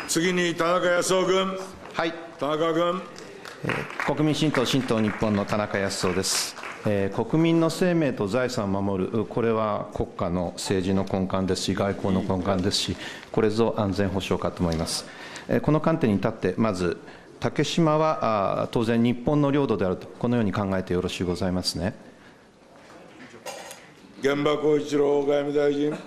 次に田中康夫君。 はい。 田中君。 国民新党、新党日本の田中康夫です。国民の生命と財産を守る、これは国家の政治の根幹ですし、外交の根幹ですし、これぞ安全保障かと思います。この観点に立って、まず、竹島は当然、日本の領土であると、このように考えてよろしゅうございますね。 玄葉光一郎外務大臣。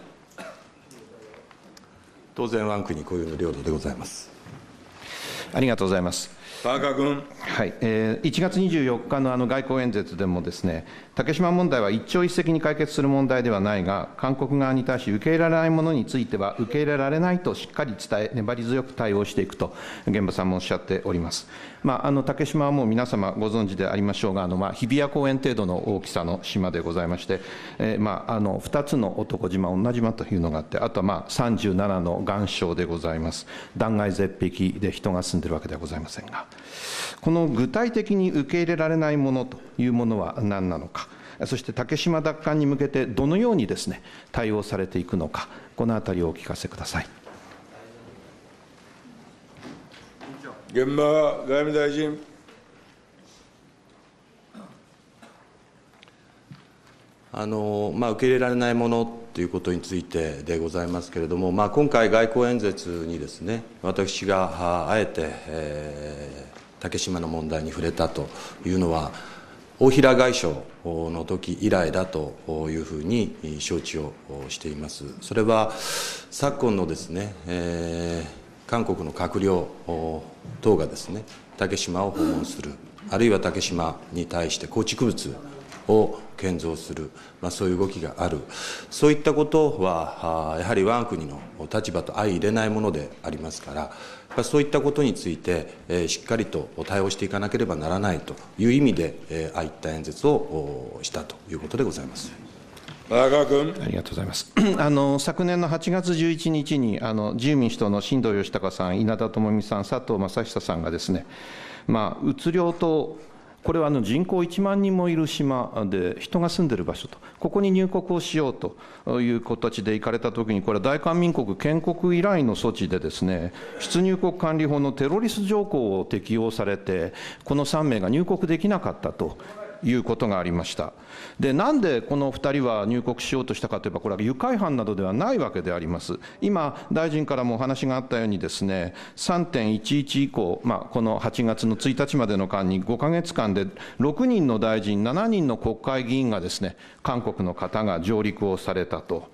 当然、我が国固有の領土でございます。 ありがとうございます。 田中君。 はい、1月24日の外交演説でもですね、竹島問題は一朝一夕に解決する問題ではないが、韓国側に対し受け入れられないものについては受け入れられないとしっかり伝え、粘り強く対応していくと、玄葉さんもおっしゃっております。竹島はもう皆様ご存知でありましょうが、日比谷公園程度の大きさの島でございまして、2つの男島、同じ島というのがあって、あとは37の岩礁でございます。断崖絶壁で人が住んでいるわけではございませんが、この具体的に受け入れられないものというものは何なのか、そして竹島奪還に向けてどのようにですね、対応されていくのか、このあたりをお聞かせください。 玄葉外務大臣。 受け入れられないものということについてでございますけれども、今回、外交演説にですね、私があえて、竹島の問題に触れたというのは、大平外相の時以来だというふうに承知をしています。それは昨今のですね、韓国の閣僚等がですね、竹島を訪問する、あるいは竹島に対して構築物を建造する、そういう動きがある、そういったことは、やはり我が国の立場と相入れないものでありますから、そういったことについて、しっかりと対応していかなければならないという意味で、ああいった演説をしたということでございます。 田中君。 ありがとうございます。昨年の8月11日に自由民主党の新藤義孝さん、稲田朋美さん、佐藤正久さんがですね、うつ領島、これは人口1万人もいる島で、人が住んでいる場所と、ここに入国をしようという形で行かれたときに、これは大韓民国建国以来の措置でですね、出入国管理法のテロリスト条項を適用されて、この3名が入国できなかったということがありました。で、なんでこの2人は入国しようとしたかといえば、これは愉快犯などではないわけであります。今、大臣からもお話があったようにですね、3.11 以降、この8月の1日までの間に5ヶ月間で6人の大臣、7人の国会議員がですね、韓国の方が上陸をされたと。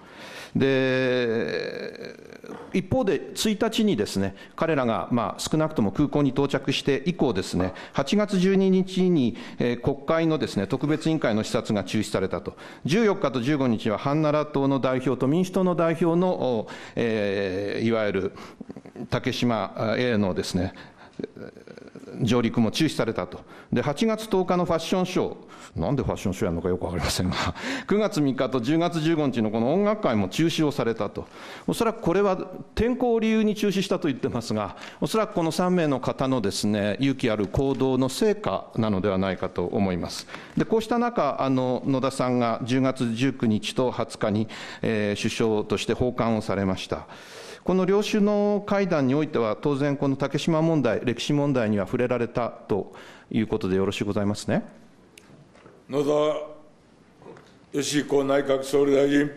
で、一方で1日にですね、彼らが少なくとも空港に到着して以降ですね、8月12日に国会のですね、特別委員会の視察が中止されたと。14日と15日は韓奈良党の代表と民主党の代表の、いわゆる竹島へのですね、上陸も中止されたと。で、8月10日のファッションショー、なんでファッションショーやるのかよくわかりませんが、9月3日と10月15日のこの音楽会も中止をされたと。おそらくこれは天候を理由に中止したと言ってますが、おそらくこの3名の方のですね、勇気ある行動の成果なのではないかと思います。で、こうした中、野田さんが10月19日と20日に、首相として訪韓をされました。この両首脳会談においては、当然、この竹島問題、歴史問題には触れられたということでよろしゅうございますね。 野田佳彦内閣総理大臣。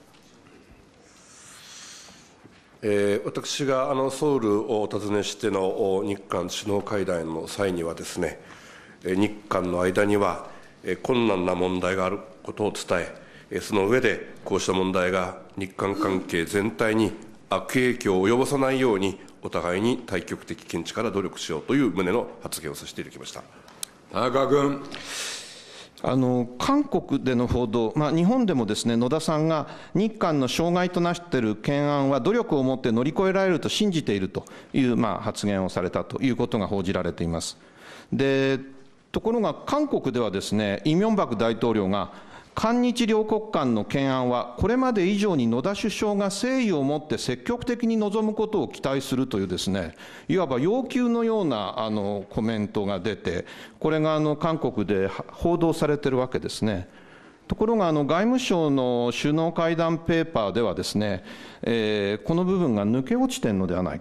私がソウルをお訪ねしての日韓首脳会談の際にはですね、日韓の間には困難な問題があることを伝え、その上でこうした問題が日韓関係全体に悪影響を及ぼさないように、お互いに対極的見地から努力しようという旨の発言をさせていただきました。 田中君。 韓国での報道、日本でもですね、野田さんが日韓の障害となっている懸案は努力をもって乗り越えられると信じているという発言をされたということが報じられています。で、ところが韓国ではですね、イ・ミョンバク大統領が韓日両国間の懸案はこれまで以上に野田首相が誠意を持って積極的に臨むことを期待するというですね、いわば要求のようなコメントが出て、これが韓国で報道されているわけですね。ところが外務省の首脳会談ペーパーではですね、この部分が抜け落ちているのではないかと。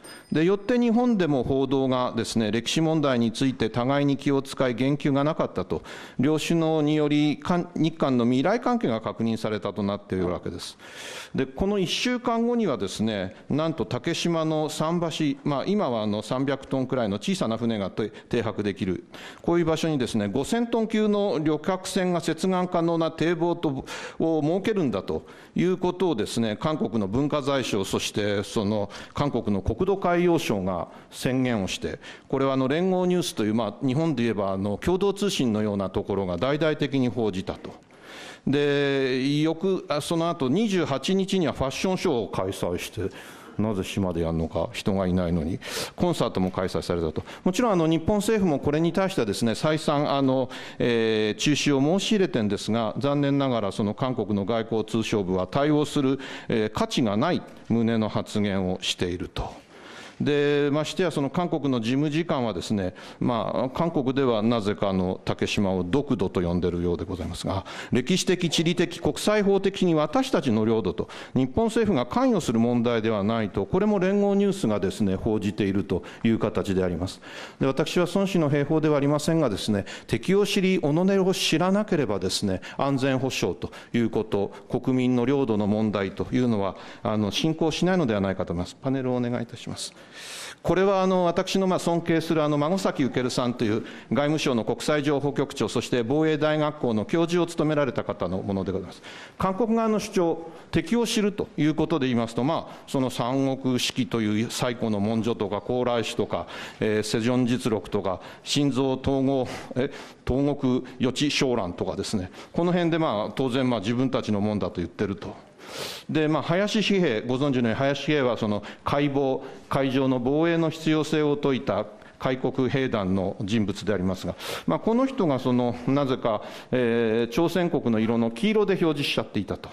でよって日本でも報道がですね、歴史問題について互いに気を使い言及がなかったと、両首脳により日韓の未来関係が確認されたとなっているわけです。でこの1週間後にはですね、なんと竹島の桟橋、今は300トンくらいの小さな船が停泊できる、こういう場所にですね、5000トン級の旅客船が接岸可能な堤防を設けるんだということをですね、韓国の文化財省、そしてその韓国の国土海洋省が宣言をして、これは連合ニュースという、日本で言えば共同通信のようなところが大々的に報じたと。でその後28日にはファッションショーを開催して、なぜ島でやるのか、人がいないのに、コンサートも開催されたと。もちろん日本政府もこれに対してはですね、再三中止を申し入れてるんですが、残念ながらその韓国の外交通商部は対応する価値がない旨の発言をしていると。でましてやその韓国の事務次官はですね、韓国ではなぜか竹島を独土と呼んでいるようでございますが、歴史的、地理的、国際法的に私たちの領土と日本政府が関与する問題ではないと、これも連合ニュースがですね報じているという形であります。で私は孫子の兵法ではありませんがですね、敵を知り己を知らなければですね、安全保障ということ、国民の領土の問題というのは進行しないのではないかと思います。パネルをお願いいたします。これは私の尊敬する孫崎受さんという外務省の国際情報局長、そして防衛大学校の教授を務められた方のものでございます。韓国側の主張、敵を知るということで言いますと、その三国式という最古の文書とか、高麗史とか、世宗実録とか、新造東国予知小覧とかですね、この辺で当然自分たちのもんだと言ってると。で林紙幣、ご存知のように林紙幣はその海上の防衛の必要性を説いた開国兵団の人物でありますが、この人がなぜか、朝鮮国の色の黄色で表示しちゃっていたと。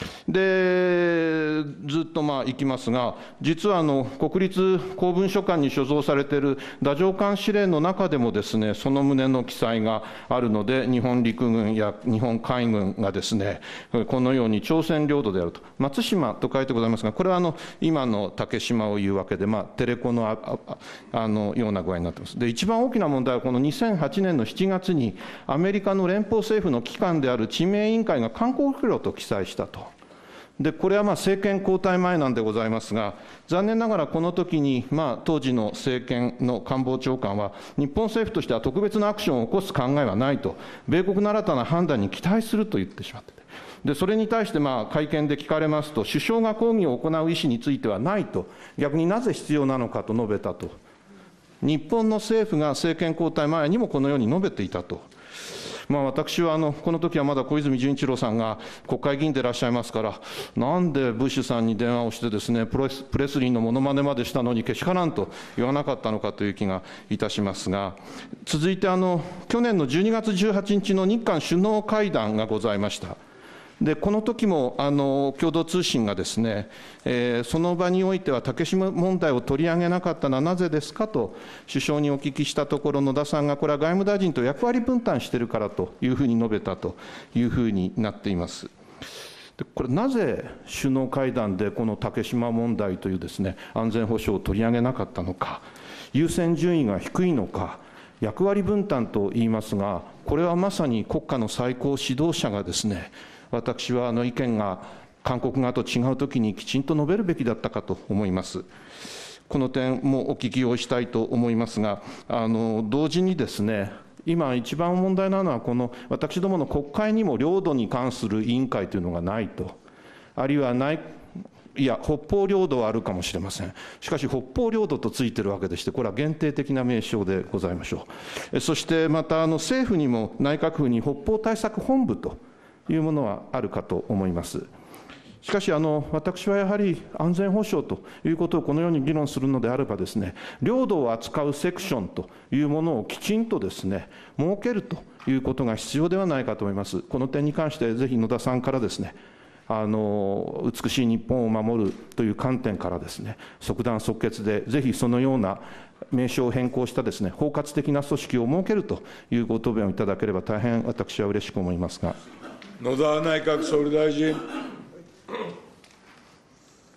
でずっと行きますが、実は国立公文書館に所蔵されている太政官司令の中でもですね、その旨の記載があるので、日本陸軍や日本海軍がですね、このように朝鮮領土であると、松島と書いてございますが、これは今の竹島を言うわけで、テレコのような具合になっています。で一番大きな問題は、この2008年の7月にアメリカの連邦政府の機関である地名委員会が韓国領と記載したと。でこれは政権交代前なんでございますが、残念ながらこの時に当時の政権の官房長官は、日本政府としては特別なアクションを起こす考えはないと、米国の新たな判断に期待すると言ってしまってて、でそれに対して会見で聞かれますと、首相が抗議を行う意思についてはないと、逆になぜ必要なのかと述べたと。日本の政府が政権交代前にもこのように述べていたと。私はこの時はまだ小泉純一郎さんが国会議員でいらっしゃいますから、なんでブッシュさんに電話をしてですね、プレスリーのモノマネまでしたのにけしからんと言わなかったのかという気がいたしますが、続いて去年の12月18日の日韓首脳会談がございました。でこの時も共同通信がですね、その場においては竹島問題を取り上げなかったのはなぜですかと首相にお聞きしたところ、野田さんがこれは外務大臣と役割分担しているからというふうに述べたというふうになっています。でこれなぜ首脳会談でこの竹島問題というですね、安全保障を取り上げなかったのか、優先順位が低いのか、役割分担と言いますが、これはまさに国家の最高指導者がですね、私は意見が韓国側と違うときにきちんと述べるべきだったかと思います。この点もお聞きをしたいと思いますが、同時にですね、今一番問題なのは、この私どもの国会にも領土に関する委員会というのがないと、あるいは北方領土はあるかもしれません。しかし北方領土とついているわけでして、これは限定的な名称でございましょう。そしてまた政府にも内閣府に北方対策本部というものはあるかと思います。しかし私はやはり安全保障ということをこのように議論するのであればですね、領土を扱うセクションというものをきちんとですね設けるということが必要ではないかと思います。この点に関してぜひ野田さんからですね、美しい日本を守るという観点からですね、即断即決でぜひそのような名称を変更したですね包括的な組織を設けるというご答弁をいただければ大変私は嬉しく思いますが。 野田内閣総理大臣。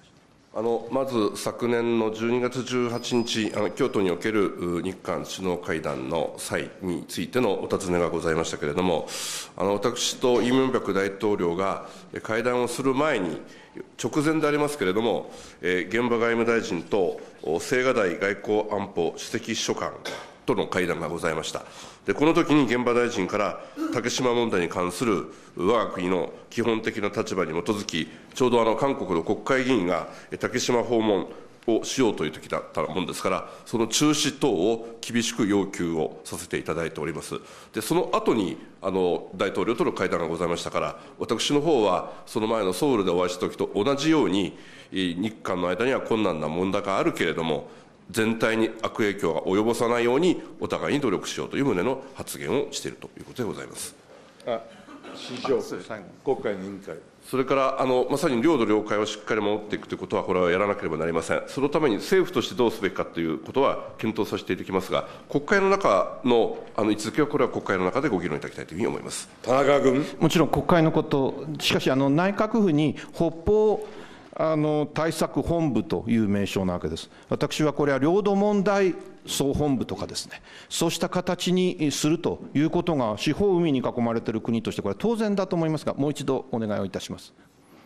まず昨年の12月18日、京都における日韓首脳会談の際についてのお尋ねがございましたけれども、私とイ・ミョンバク大統領が会談をする前に、直前でありますけれども、玄葉外務大臣と青瓦台外交安保首席秘書官との会談がございました。でこの時に玄葉大臣から、竹島問題に関する我が国の基本的な立場に基づき、ちょうど韓国の国会議員が竹島訪問をしようという時だったものですから、その中止等を厳しく要求をさせていただいております。でその後に大統領との会談がございましたから、私の方はその前のソウルでお会いした時と同じように、日韓の間には困難な問題があるけれども、全体に悪影響が及ぼさないようにお互いに努力しようという旨の発言をしているということでございます。 師匠、国会の委員会。 それからまさに領土領海をしっかり守っていくということは、これはやらなければなりません。そのために政府としてどうすべきかということは検討させていただきますが、国会の中の位置づけは、これは国会の中でご議論いただきたいというふうに思います。 田中君。 もちろん国会のこと、しかし内閣府に北方対策本部という名称なわけです。私はこれは領土問題総本部とかですね、そうした形にするということが、四方海に囲まれている国として、これは当然だと思いますが、もう一度お願いをいたします。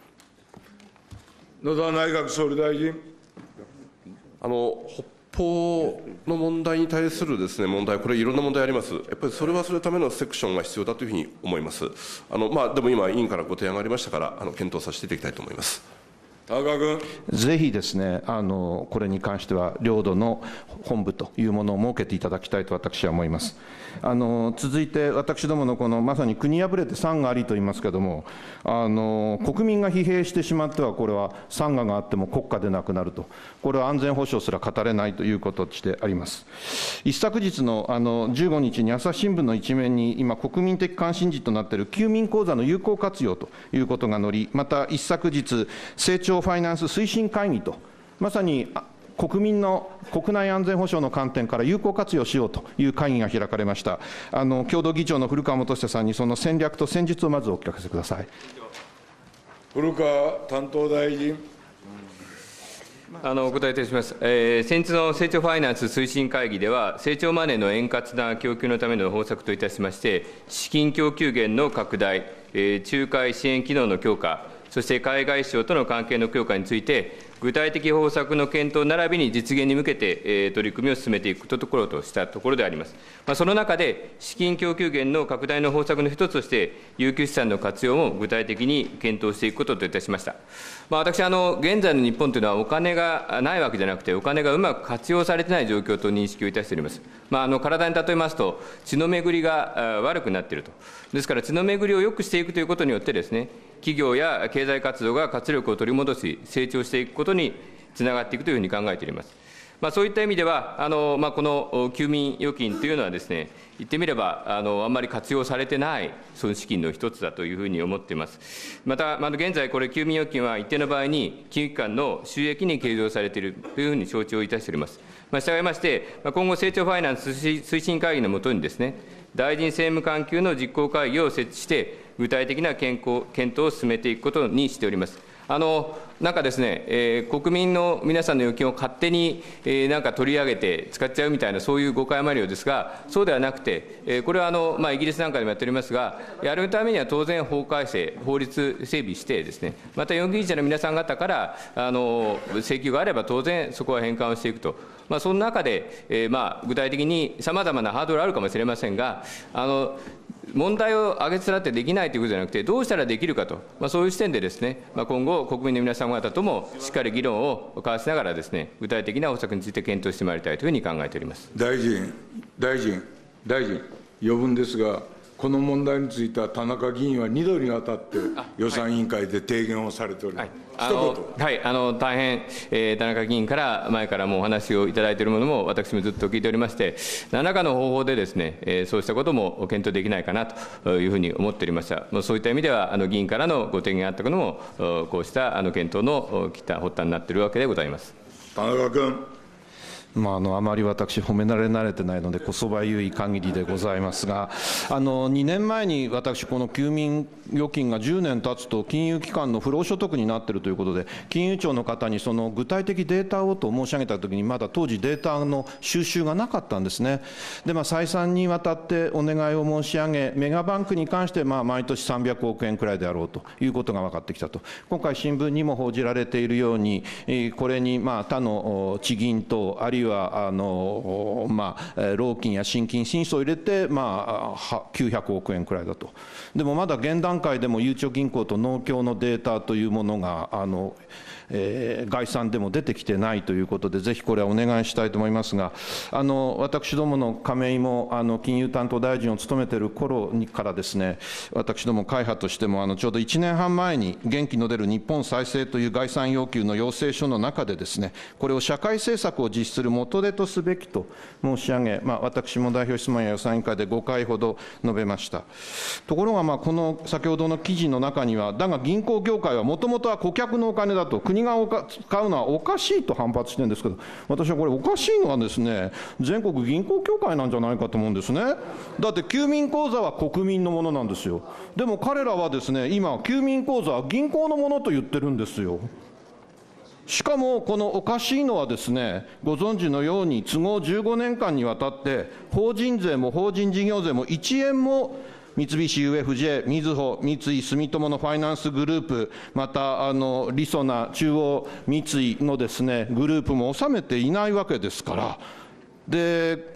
野田内閣総理大臣。 北方の問題に対するですね、問題、これ、いろんな問題あります。やっぱりそれはそれためのセクションが必要だというふうに思います。でも今、委員からご提案がありましたから、検討させていただきたいと思います。 田中君。 ぜひですね、これに関しては、領土の本部というものを設けていただきたいと私は思います。続いて、私どものこのまさに国破れて山河ありと言いますけれども、国民が疲弊してしまっては、これは山河があっても国家でなくなると、これは安全保障すら語れないということとしてあります。一昨日の15日に朝日新聞の一面に、今、国民的関心事となっている休眠口座の有効活用ということが載り、また一昨日、成長ファイナンス推進会議と、まさに国民の国内安全保障の観点から有効活用しようという会議が開かれました。共同議長の古川元久さんに、その戦略と戦術をまずお聞かせください。 古川担当大臣。 お答えいたします。先日の成長ファイナンス推進会議では、成長マネーの円滑な供給のための方策といたしまして、資金供給源の拡大、仲介支援機能の強化、そして海外市場との関係の強化について、具体的方策の検討並びに実現に向けて取り組みを進めていくところとしたところであります。その中で、資金供給源の拡大の方策の一つとして、有給資産の活用も具体的に検討していくことといたしました。私、現在の日本というのは、お金がないわけじゃなくて、お金がうまく活用されてない状況と認識をいたしております。体に例えますと、血の巡りが悪くなっていると。ですから、血の巡りを良くしていくということによってですね、企業や経済活動が活力を取り戻し、成長していくことにつながっていくというふうに考えております。そういった意味では、この休眠預金というのはですね、言ってみれば、あんまり活用されてない資金の一つだというふうに思っています。また、現在、これ、休眠預金は一定の場合に、金融機関の収益に計上されているというふうに承知をいたしております。従いまして、今後、成長ファイナンス推進会議の下にですね、大臣政務官級の実行会議を設置して、具体的な検討を進めていくことにしております。なんかですね、国民の皆さんの預金を勝手になんか取り上げて使っちゃうみたいな、そういう誤解もあるようですが、そうではなくて、これはイギリスなんかでもやっておりますが、やるためには当然法改正、法律整備してですね、また預金者の皆さん方から請求があれば当然そこは返還をしていくと。その中で、具体的にさまざまなハードルあるかもしれませんが、問題を挙げつらってできないということじゃなくて、どうしたらできるかと、そういう視点でですね、今後、国民の皆様方ともしっかり議論を交わしながらですね、具体的な方策について検討してまいりたいというふうに考えております。 大臣、余分ですが、この問題については田中議員は2度にわたって予算委員会で提言をされております。 大変、田中議員から前からもお話をいただいているものも、私もずっと聞いておりまして、何らかの方法でですね、そうしたことも検討できないかなというふうに思っておりました。そういった意味では、議員からのご提言があったのも、こうした検討の発端になっているわけでございます。 田中君。 あまり私、褒められ慣れてないので、こそばゆい限りでございますが、2年前に私、この休眠預金が10年経つと、金融機関の不労所得になっているということで、金融庁の方にその具体的データをと申し上げたときに、まだ当時、データの収集がなかったんですね。で、再三にわたってお願いを申し上げ、メガバンクに関して、毎年300億円くらいであろうということが分かってきたと。今回、新聞にも報じられているように、これに他の地銀等、あるいは老金や新金、新相を入れて、900億円くらいだと。でもまだ現段階でもゆうちょ銀行と農協のデータというものが概算でも出てきてないということで、ぜひこれはお願いしたいと思いますが、私どもの亀井も金融担当大臣を務めている頃からですね、私ども会派としてもちょうど1年半前に元気の出る日本再生という概算要求の要請書の中でですね、これを社会政策を実施する元手とすべきと申し上げ、私も代表質問や予算委員会で5回ほど述べました。ところがこの先ほどの記事の中には、だが銀行業界はもともとは顧客のお金だと、国が使うのはおかしいと反発してるんですけど、私はこれおかしいのはですね、全国銀行協会なんじゃないかと思うんですね。だって休眠口座は国民のものなんですよ。でも彼らはですね、今休眠口座は銀行のものと言ってるんですよ。しかもこのおかしいのはですね、ご存知のように都合15年間にわたって法人税も法人事業税も1円も三菱 UFJ、みずほ、三井住友のファイナンスグループ、またりそな中央三井のですねグループも納めていないわけですから。で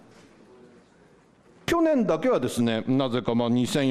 去年だけはですね、なぜか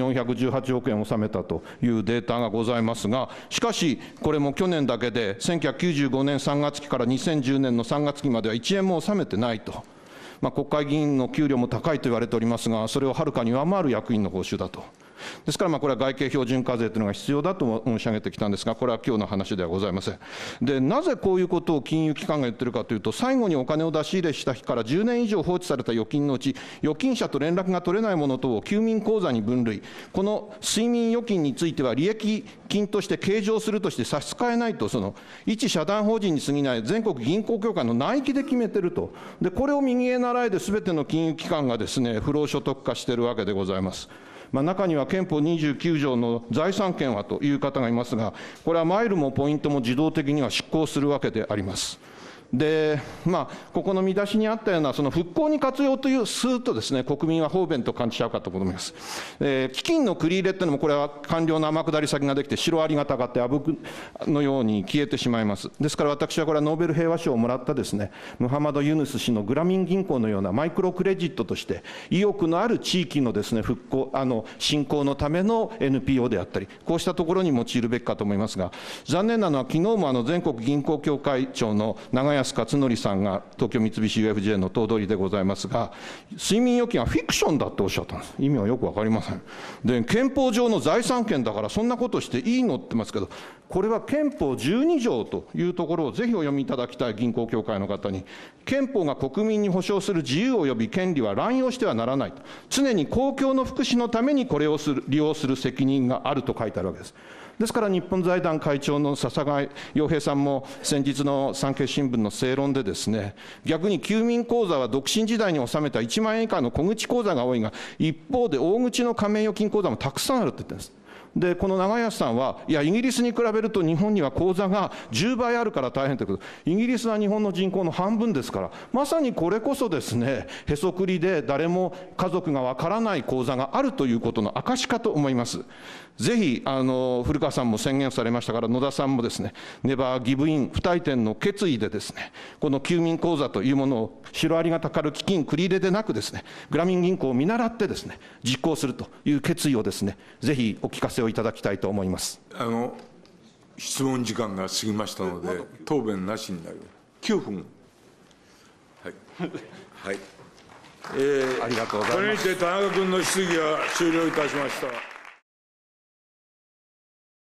2418億円を納めたというデータがございますが、しかし、これも去年だけで、1995年3月期から2010年の3月期までは1円も納めてないと。国会議員の給料も高いと言われておりますが、それをはるかに上回る役員の報酬だと。ですからこれは外形標準課税というのが必要だと申し上げてきたんですが、これは今日の話ではございません。で、なぜこういうことを金融機関が言っているかというと、最後にお金を出し入れした日から10年以上放置された預金のうち、預金者と連絡が取れないもの等を休眠口座に分類、この睡眠預金については利益金として計上するとして差し支えないと、一社団法人に過ぎない全国銀行協会の内規で決めていると。で、これを右へ習えで全ての金融機関がですね、不労所得化しているわけでございます。中には憲法29条の財産権はという方がいますが、これはマイルもポイントも自動的には執行するわけであります。で、ここの見出しにあったような、復興に活用というスーッとですね、国民は方便と感じちゃうかと思います。基金の繰り入れっていうのも、これは官僚の天下り先ができて、シロアリがたかって、あぶくのように消えてしまいます。ですから私はこれはノーベル平和賞をもらったですね、ムハマド・ユヌス氏のグラミン銀行のようなマイクロクレジットとして、意欲のある地域のですね、復興、振興のための NPO であったり、こうしたところに用いるべきかと思いますが、残念なのは、昨日も全国銀行協会長の長安勝則さんが東京三菱 UFJ の頭取でございますが、睡眠預金はフィクションだっておっしゃったんです。意味はよく分かりません。で、憲法上の財産権だからそんなことしていいのって言ってますけど、これは憲法12条というところをぜひお読みいただきたい、銀行協会の方に。憲法が国民に保障する自由及び権利は乱用してはならないと。常に公共の福祉のためにこれを利用する責任があると書いてあるわけです。ですから日本財団会長の笹川陽平さんも先日の産経新聞の正論でですね、逆に休眠口座は独身時代に納めた1万円以下の小口口座が多いが、一方で大口の加盟預金口座もたくさんあるって言ってるんです。で、この長安さんは、いや、イギリスに比べると日本には口座が10倍あるから大変だけど、イギリスは日本の人口の半分ですから、まさにこれこそですね、へそくりで誰も家族がわからない口座があるということの証かと思います。ぜひ古川さんも宣言されましたから、野田さんもですね、ネバーギブイン不退転の決意でですね、この休眠口座というものをシロアリがたかる基金繰り入れでなくですね、グラミン銀行を見習ってですね、実行するという決意をですね、ぜひお聞かせをいただきたいと思います。 質問時間が過ぎましたので、答弁なしになる。9分。はい。はい。 ありがとうございます。 これにて田中君の質疑は終了いたしました。